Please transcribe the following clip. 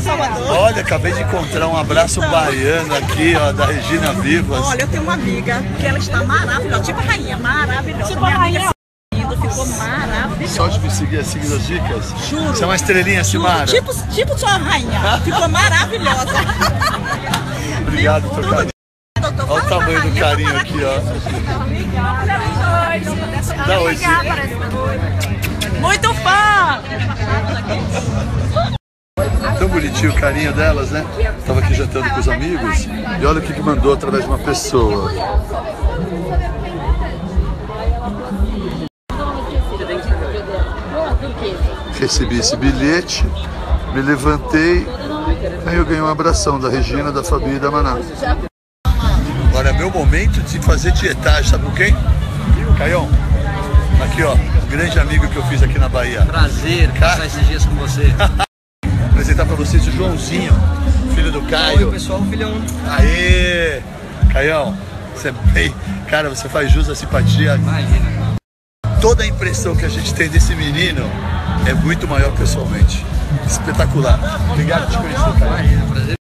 Salvador. Olha, acabei de encontrar um abraço baiano aqui, ó, da Regina Vivas. Olha, eu tenho uma amiga que ela está maravilhosa, tipo a rainha, maravilhosa. Tipo Minha a rainha. amiga ficou maravilhosa. Só de me seguir, seguindo as dicas. Juro. Você é uma estrelinha, Simara. Tipo sua rainha, ficou maravilhosa. Obrigado por carinho. Olha o tamanho do carinho aqui, ó. Dá oi, Sim. Muito fã! Tão bonitinho o carinho delas, né? Tava aqui jantando com os amigos e olha o que mandou através de uma pessoa. Recebi esse bilhete, me levantei, aí eu ganhei um abração da Regina, da Fabi e da Maná. Agora é meu momento de fazer dietagem, sabe com quem? Caião. Aqui, ó, um grande amigo que eu fiz aqui na Bahia. Prazer passar esses dias com você. Apresentar pra vocês o Joãozinho, filho do Caio. Oi, pessoal, filhão. Aê! Caião, você é bem... Cara, você faz jus à simpatia. Imagina. Toda a impressão que a gente tem desse menino é muito maior pessoalmente. Espetacular. Obrigado por te conhecer, Caio. Imagina, prazer.